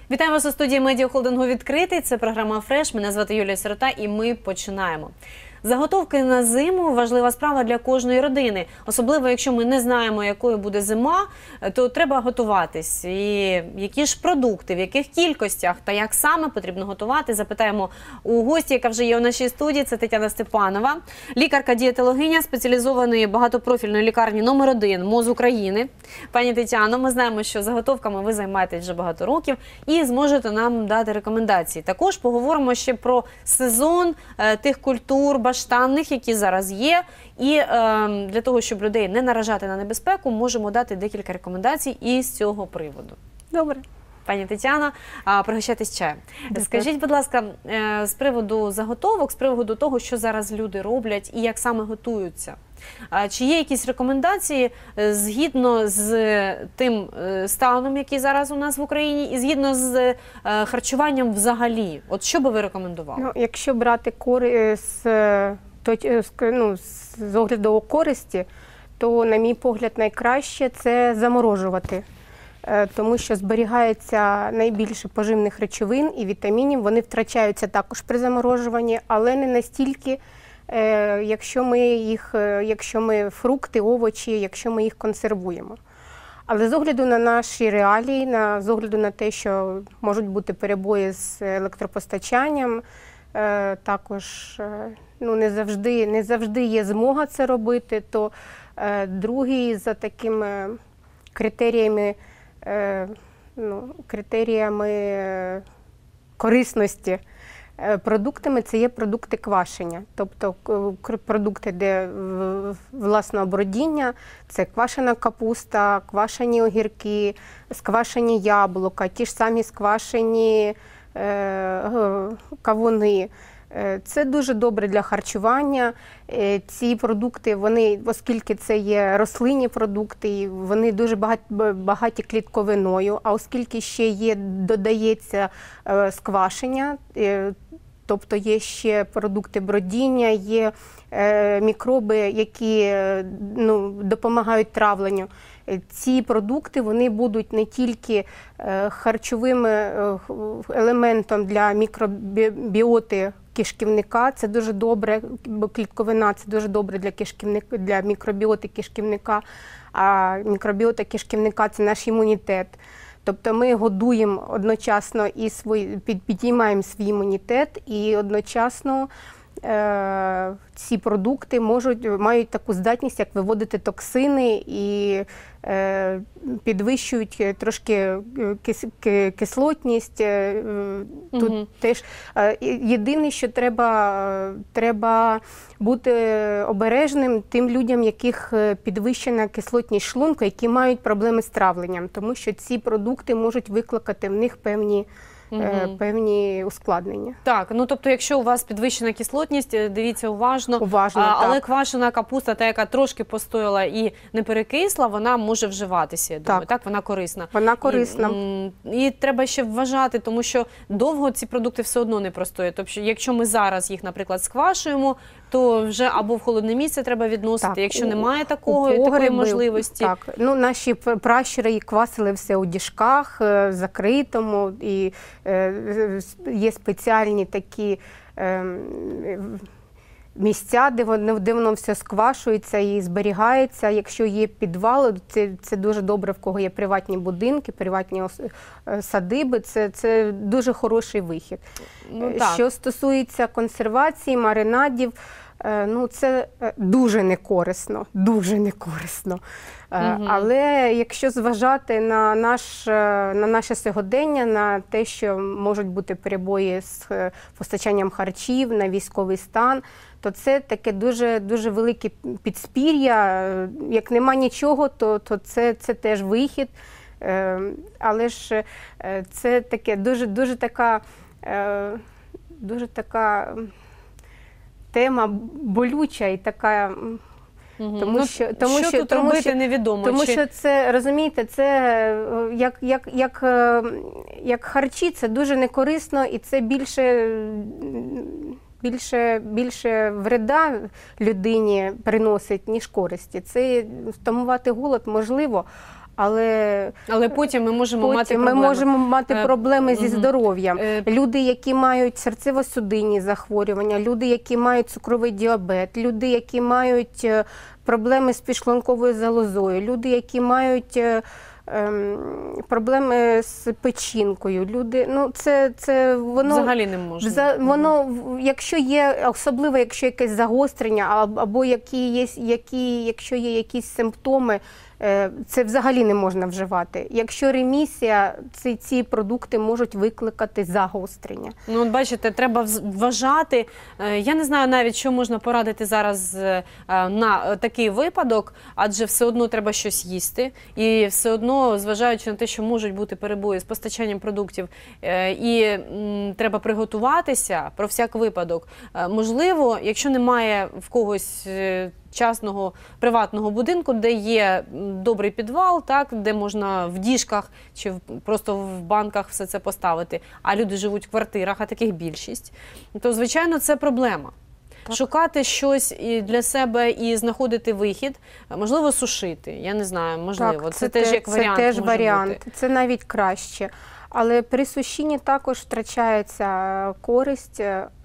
Вітаємо вас у студії медіахолдингу «Відкритий». Це програма «Фреш». Мене звати Юлія Сирота і ми починаємо. Заготовки на зиму – важлива справа для кожної родини. Особливо, якщо ми не знаємо, якою буде зима, то треба готуватись. І які ж продукти, в яких кількостях та як саме потрібно готувати, запитаємо у гості, яка вже є у нашій студії. Це Тетяна Степанова, лікарка-дієтологиня спеціалізованої багатопрофільної лікарні номер 1 МОЗ України. Пані Тетяно, ми знаємо, що заготовками ви займаєтесь вже багато років і зможете нам дати рекомендації. Також поговоримо ще про сезон тих культур баштанних, які зараз є, і для того, щоб людей не наражати на небезпеку, можемо дати декілька рекомендацій і з цього приводу. Добре. Пані Тетяно, пригощайтесь чаєм. Скажіть, будь ласка, з приводу заготовок, з приводу того, що зараз люди роблять і як саме готуються. Чи є якісь рекомендації згідно з тим станом, який зараз у нас в Україні, і згідно з харчуванням взагалі? От що би ви рекомендували? Ну, якщо брати з огляду користі, то, на мій погляд, найкраще – це заморожувати. Тому що зберігається найбільше поживних речовин і вітамінів. Вони втрачаються також при заморожуванні, але не настільки, якщо ми фрукти, овочі, якщо ми їх консервуємо. Але з огляду на наші реалії, з огляду на те, що можуть бути перебої з електропостачанням, також не завжди є змога це робити, то другий за такими критеріями корисності продуктами, це є продукти квашення. Тобто продукти, де власного бродіння, це квашена капуста, квашені огірки, сквашені яблука, ті ж самі сквашені кавуни. Це дуже добре для харчування. Ці продукти, оскільки це є рослинні продукти, вони дуже багаті клітковиною, а оскільки ще додається сквашення, тобто є ще продукти бродіння, є мікроби, які допомагають травленню. Ці продукти вони будуть не тільки харчовим елементом для мікробіоти кишківника, це дуже добре, бо клітковина – це дуже добре для мікробіоти кишківника, а мікробіота кишківника – це наш імунітет. Тобто ми годуємо одночасно і підіймаємо свій імунітет, і одночасно ці продукти мають таку здатність, як виводити токсини і підвищують трошки кислотність. Тут теж єдине, що треба бути обережним тим людям, яких підвищена кислотність шлунку, які мають проблеми з травленням, тому що ці продукти можуть викликати в них певні ускладнення. Так, тобто, якщо у вас підвищена кислотність, дивіться уважно, але квашена капуста, та яка трошки постояла і не перекисла, вона може вживатися, я думаю, так? Вона корисна. Вона корисна. І треба ще вважати, тому що довго ці продукти все одно не простоять. Тобто, якщо ми зараз їх, наприклад, сквашуємо, то вже або в холодне місце треба відносити, так, якщо немає такої можливості. Так, наші пращури квасили все у діжках, закритому, і є спеціальні такі місця, де воно все сквашується і зберігається. Якщо є підвал, це дуже добре, в кого є приватні будинки, приватні садиби, це дуже хороший вихід. Що стосується консервації, маринадів, це дуже некорисно, дуже некорисно. Але якщо зважати на наше сьогодення, на те, що можуть бути перебої з постачанням харчів, на військовий стан, то це таке дуже велике підспір'я. Як нема нічого, то це теж вихід. Але ж це таке дуже така тема болюча і така. Тому що тут робити невідомо. Тому що це, розумієте, це як харчі, це дуже некорисно, і це більше вреда людині приносить, ніж користі. Це втамувати голод можливо, Але потім ми можемо мати Потім ми проблеми. можемо мати проблеми зі здоров'ям. Е, Люди, які мають серцево-судинні захворювання, люди, які мають цукровий діабет, люди, які мають проблеми з підшлунковою залозою, люди, які мають проблеми з печінкою. Люди, ну це воно Взагалі не можна. Воно, якщо є, особливо якщо якесь загострення, або якщо є якісь симптоми, це взагалі не можна вживати. Якщо ремісія, ці продукти можуть викликати загострення. Ну, от бачите, треба вважати. Я не знаю навіть, що можна порадити зараз на такий випадок, адже все одно треба щось їсти. І все одно, зважаючи на те, що можуть бути перебої з постачанням продуктів, і треба приготуватися про всяк випадок. Можливо, якщо немає в когось частного приватного будинку, де є добрий підвал, так, де можна в діжках чи просто в банках все це поставити, а люди живуть в квартирах, а таких більшість, то, звичайно, це проблема. Так. Шукати щось і для себе і знаходити вихід, можливо, сушити, я не знаю, можливо. Так, це теж як варіант. Це теж може варіант, бути. це навіть краще. Але при сушінні також втрачається користь.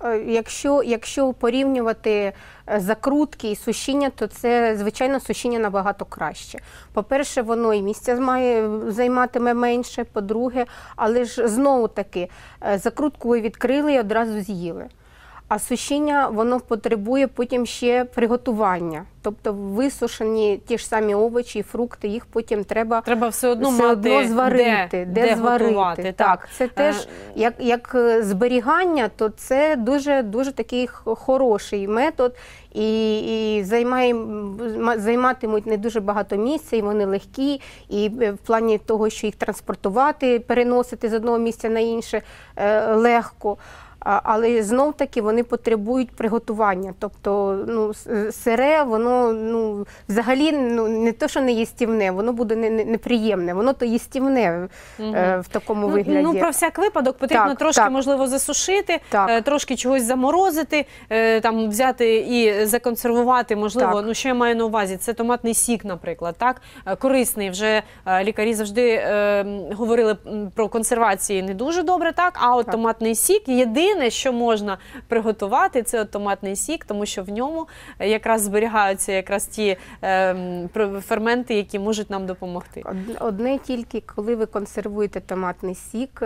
Якщо порівнювати закрутки і сушіння, то це, звичайно, сушіння набагато краще. По-перше, воно і місця займатиме менше, по-друге, але ж знову-таки, закрутку ви відкрили і одразу з'їли. А сушіння, воно потребує потім ще приготування. Тобто висушені ті ж самі овочі і фрукти, їх потім треба все одно мати зварити, де зварити. Готувати. Так, це теж, як зберігання, то це дуже такий хороший метод. І займатимуть не дуже багато місця, і вони легкі, і в плані того, що їх транспортувати, переносити з одного місця на інше легко. Але знов-таки вони потребують приготування. Тобто сире, воно взагалі не то, що не їстівне, воно буде неприємне, воно то їстівне в такому вигляді. Ну, про всяк випадок потрібно трошки, можливо, засушити, трошки чогось заморозити, там взяти і законсервувати, можливо, ну що я маю на увазі, це томатний сік, наприклад, так, корисний, вже лікарі завжди говорили про консервації не дуже добре, так, а от томатний сік, єдине, що можна приготувати, це томатний сік, тому що в ньому якраз зберігаються якраз ті ферменти, які можуть нам допомогти. Одне тільки, коли ви консервуєте томатний сік,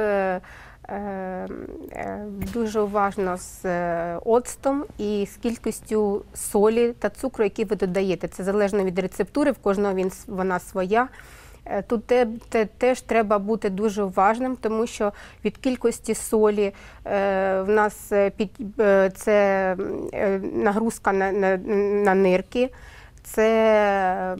дуже уважно з оцтом і з кількістю солі та цукру, які ви додаєте. Це залежно від рецептури, в кожного вона своя. Тут теж треба бути дуже уважним, тому що від кількості солі в нас це нагрузка на нирки, це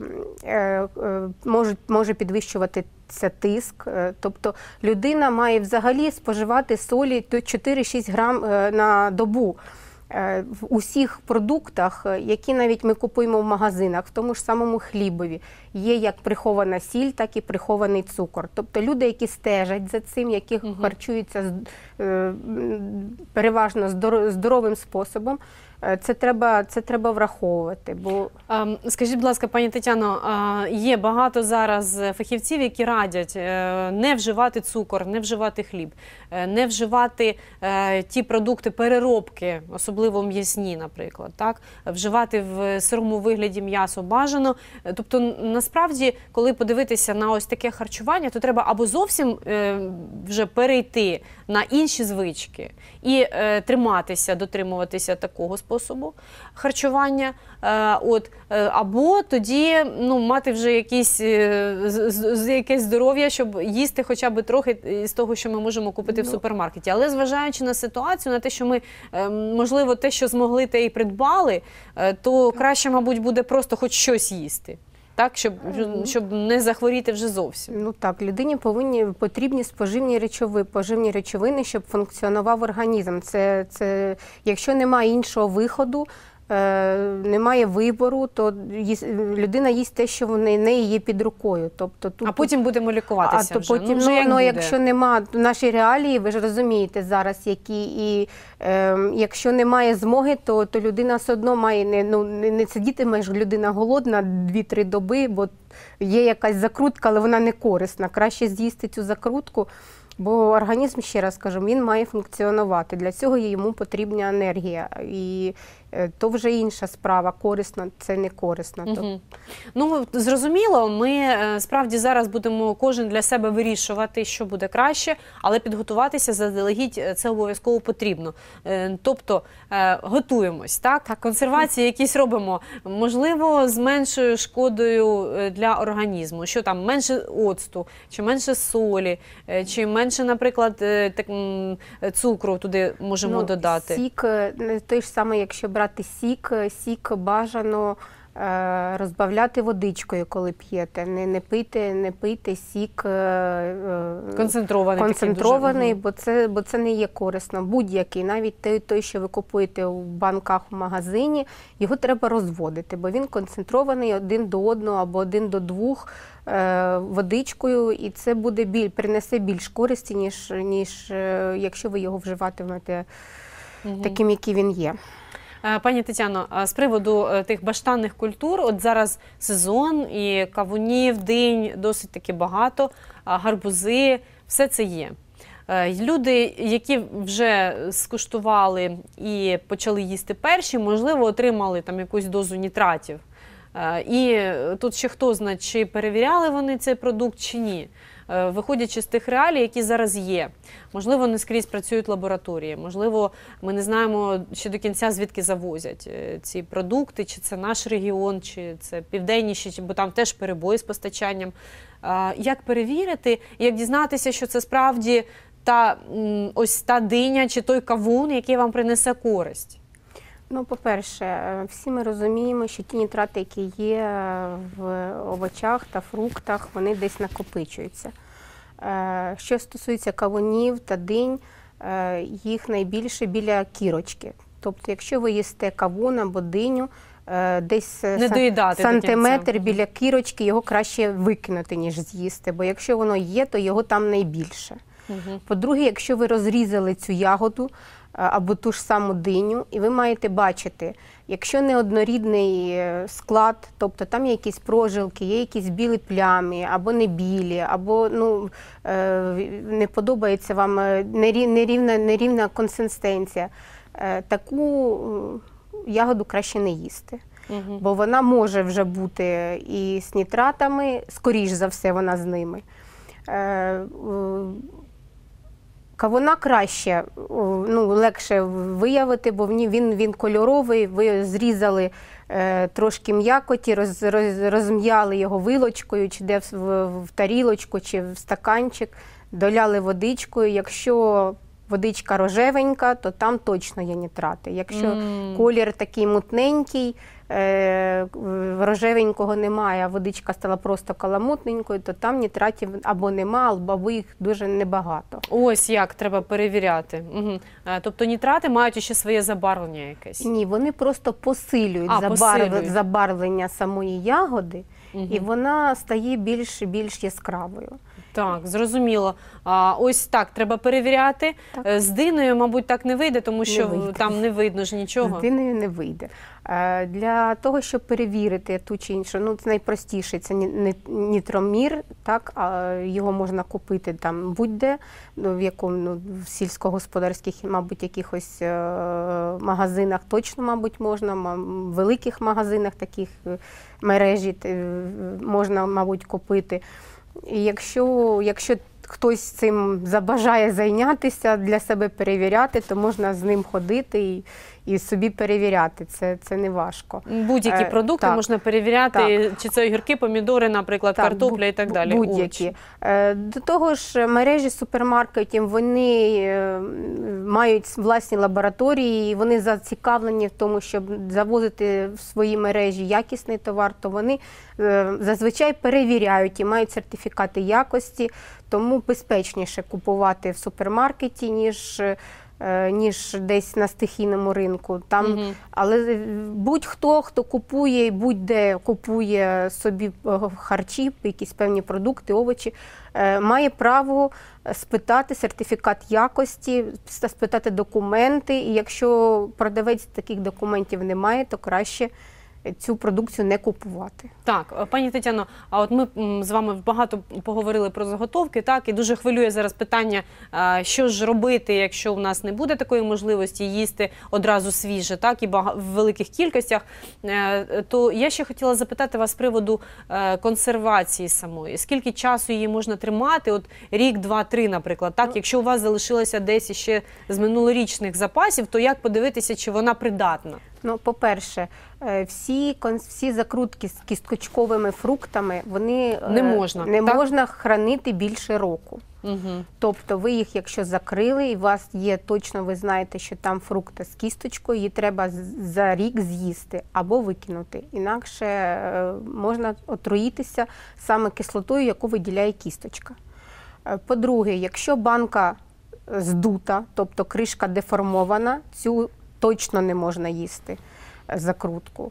може підвищуватися тиск. Тобто людина має взагалі споживати солі 4-6 грам на добу. В усіх продуктах, які навіть ми купуємо в магазинах, в тому ж самому хлібові, є як прихована сіль, так і прихований цукор. Тобто люди, які стежать за цим, які харчуються переважно здоровим способом, це треба враховувати. Скажіть, будь ласка, пані Тетяно, є багато зараз фахівців, які радять не вживати цукор, не вживати хліб, не вживати ті продукти переробки, особливо м'ясні, наприклад, так? Вживати в сирому вигляді м'ясо бажано. Тобто, насправді, коли подивитися на ось таке харчування, то треба або зовсім вже перейти на інші звички і дотримуватися такого способу харчування, або тоді мати вже якесь здоров'я, щоб їсти хоча б трохи з того, що ми можемо купити в супермаркеті. Але зважаючи на ситуацію, на те, що ми, можливо, те, що змогли, те і придбали, то краще, мабуть, буде просто хоч щось їсти. Так, щоб не захворіти вже зовсім. Ну так, людині потрібні поживні речовини, щоб функціонував організм. Якщо немає іншого виходу, немає вибору, то людина їсть те, що в неї є під рукою. Тобто, тут, а потім будемо лікуватися то вже. потім, вже як буде. якщо нема, наші реалії, ви ж розумієте зараз, які, і якщо немає змоги, то людина все одно має, не сидітиме ж людина голодна 2-3 доби, бо є якась закрутка, але вона не корисна. Краще з'їсти цю закрутку, бо організм, ще раз кажу, він має функціонувати. Для цього йому потрібна енергія. І то вже інша справа, корисно, це не корисно. Угу. Ну, зрозуміло, ми справді зараз будемо кожен для себе вирішувати, що буде краще, але підготуватися заздалегідь це обов'язково потрібно. Тобто готуємось, так? Консервації якісь робимо, можливо, з меншою шкодою для організму, що там менше оцту, чи менше солі, чи менше, наприклад, цукру туди можемо додати. Сік, той ж самий, якщо брати сік бажано розбавляти водичкою, коли п'єте. Не пийте сік концентрований, бо це не є корисно. Будь-який, навіть той, що ви купуєте у банках в магазині, його треба розводити, бо він концентрований один до одного або один до двох водичкою, і це принесе більш користі, ніж якщо ви його вживатимете таким, який він є. Пані Тетяно, з приводу тих баштанних культур, от зараз сезон і кавунів, динь досить таки багато, гарбузи, все це є. Люди, які вже скуштували і почали їсти перші, можливо, отримали там якусь дозу нітратів. І тут ще хто знає, чи перевіряли вони цей продукт, чи ні. Виходячи з тих реалій, які зараз є. Можливо, не скрізь працюють лабораторії, можливо, ми не знаємо ще до кінця, звідки завозять ці продукти, чи це наш регіон, чи це південніші, бо там теж перебої з постачанням. Як перевірити, як дізнатися, що це справді ось та диня чи той кавун, який вам принесе користь? Ну, по-перше, всі ми розуміємо, що ті нітрати, які є в овочах та фруктах, вони десь накопичуються. Що стосується кавунів та динь, їх найбільше біля кірочки. Тобто, якщо ви їсте кавун або диню, десь сантиметр біля кірочки, його краще викинути, ніж з'їсти, бо якщо воно є, то його там найбільше. По-друге, якщо ви розрізали цю ягоду або ту ж саму диню, і ви маєте бачити, якщо неоднорідний склад, тобто там є якісь прожилки, є якісь білі плями, або не білі, або не подобається вам нерівна консистенція, таку ягоду краще не їсти. Бо вона може вже бути і з нітратами, скоріш за все вона з ними. Кавуна краще, легше виявити, бо він кольоровий, ви зрізали трошки м'якоті, розм'яли його вилочкою, чи де в тарілочку, чи в стаканчик, доляли водичкою. Якщо водичка рожевенька, то там точно є нітрати. Якщо колір такий мутненький, рожевенького немає, а водичка стала просто каламутненькою, то там нітратів або нема, або їх дуже небагато. Ось як треба перевіряти. Тобто нітрати мають ще своє забарвлення якесь? Ні, вони просто посилюють забарвлення самої ягоди, і вона стає більш яскравою. Так, зрозуміло. Ось так, треба перевіряти. Так. З диною, мабуть, так не вийде, тому що там не видно ж нічого. З диною не вийде. Для того, щоб перевірити ту чи іншу, це найпростіше, це нітромір, так, його можна купити там будь-де, в сільськогосподарських, мабуть, якихось магазинах точно, мабуть, можна, в великих магазинах таких мережі можна, мабуть, купити. І якщо хтось цим забажає зайнятися, для себе перевіряти, то можна з ним ходити і собі перевіряти. Це не важко. Будь-які продукти можна перевіряти, чи це огірки, помідори, наприклад, картопля і так далі. Будь-які. До того ж, мережі супермаркетів, вони мають власні лабораторії, і вони зацікавлені в тому, щоб завозити в свої мережі якісний товар, то вони зазвичай перевіряють і мають сертифікати якості, тому безпечніше купувати в супермаркеті, ніж ніж десь на стихійному ринку. Там, але будь-хто, хто купує і будь-де купує собі харчі, якісь певні продукти, овочі, має право спитати сертифікат якості, спитати документи. І якщо продавець таких документів не має, то краще цю продукцію не купувати. Так, пані Тетяно, а от ми з вами багато поговорили про заготовки, так, і дуже хвилює зараз питання, що ж робити, якщо у нас не буде такої можливості їсти одразу свіже, так, і в великих кількостях. То я ще хотіла запитати вас з приводу консервації самої. Скільки часу її можна тримати? От рік, два, три, наприклад, так? Якщо у вас залишилося десь ще з минулорічних запасів, то як подивитися, чи вона придатна? Ну, по-перше, всі закрутки з кісткочковими фруктами, вони не можна хранити більше року. Тобто ви їх, якщо закрили, і у вас є точно, ви знаєте, що там фрукти з кісточкою, її треба за рік з'їсти або викинути. Інакше можна отруїтися саме кислотою, яку виділяє кісточка. По-друге, якщо банка здута, тобто кришка деформована, цю точно не можна їсти закрутку.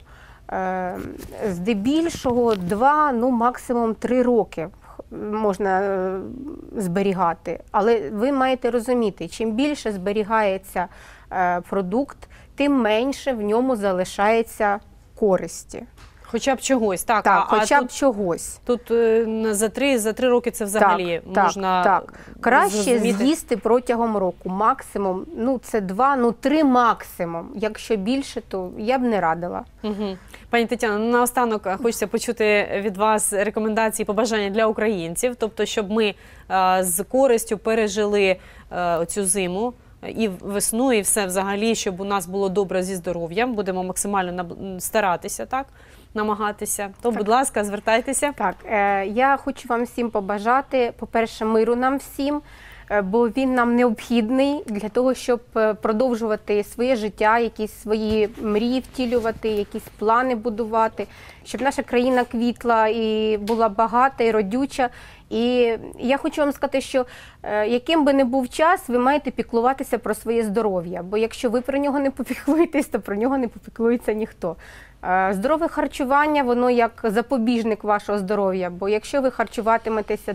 Здебільшого 2, ну максимум 3 роки можна зберігати. Але ви маєте розуміти, чим більше зберігається продукт, тим менше в ньому залишається користі. Хоча б чогось, так. Так, хоча б чогось. Тут за 3 роки це взагалі можна так. Краще з'їсти протягом року. Максимум, ну це 2, ну 3 максимум. Якщо більше, то я б не радила. Пані Тетяно, наостанок хочеться почути від вас рекомендації, побажання для українців, тобто, щоб ми з користю пережили цю зиму, і весну, і все взагалі, щоб у нас було добре зі здоров'ям. Будемо максимально старатися, так? Намагатися. То, будь ласка, звертайтеся. Так, я хочу вам всім побажати, по-перше, миру нам всім, бо він нам необхідний для того, щоб продовжувати своє життя, якісь свої мрії втілювати, якісь плани будувати, щоб наша країна квітла і була багата і родюча. І я хочу вам сказати, що яким би не був час, ви маєте піклуватися про своє здоров'я, бо якщо ви про нього не попіклуєтесь, то про нього не попіклується ніхто. Здорове харчування, воно як запобіжник вашого здоров'я, бо якщо ви харчуватиметеся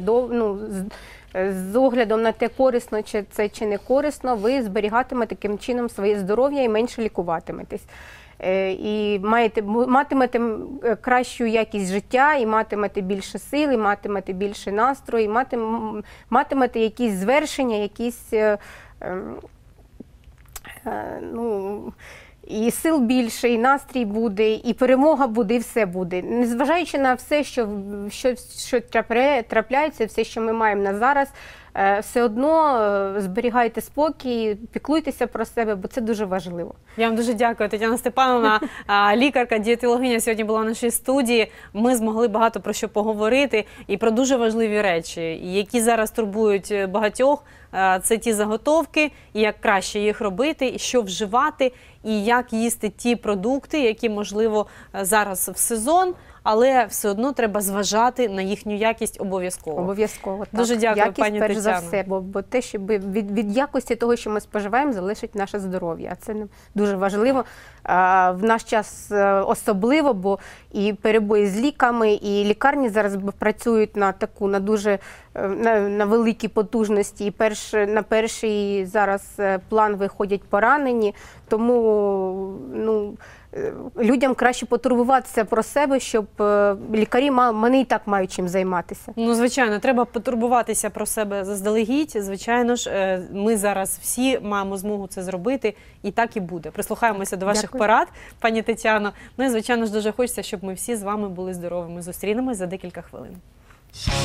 з оглядом на те, корисно це чи не корисно, ви зберігатимете таким чином своє здоров'я і менше лікуватиметесь. І матимете кращу якість життя, і матимете більше сил, і матимете більше настрою, і матимете якісь звершення, якісь, і сил більше, і настрій буде, і перемога буде, і все буде. Незважаючи на все, що трапляється, все, що ми маємо на зараз, все одно зберігайте спокій, піклуйтеся про себе, бо це дуже важливо. Я вам дуже дякую, Тетяна Степановна, лікарка, дієтологиня сьогодні була в нашій студії. Ми змогли багато про що поговорити і про дуже важливі речі, які зараз турбують багатьох. Це ті заготовки, і як краще їх робити, і що вживати, і як їсти ті продукти, які, можливо, зараз в сезон, але все одно треба зважати на їхню якість обов'язково. Обов'язково, так. Дуже дякую, якість, пані перш Тетяно. за все, бо те, що від якості того, що ми споживаємо, залежить наше здоров'я. Це дуже важливо в наш час особливо, бо і перебої з ліками, і лікарні зараз працюють на дуже на великій потужності, і на перший зараз план виходять поранені, тому людям краще потурбуватися про себе, щоб лікарі вони і так мають чим займатися. Ну, звичайно, треба потурбуватися про себе заздалегідь. Звичайно ж, ми зараз всі маємо змогу це зробити, і так і буде. Прислухаємося до ваших порад, пані Тетяно. Ну і, звичайно ж, дуже хочеться, щоб ми всі з вами були здоровими. Зустрінемось за декілька хвилин.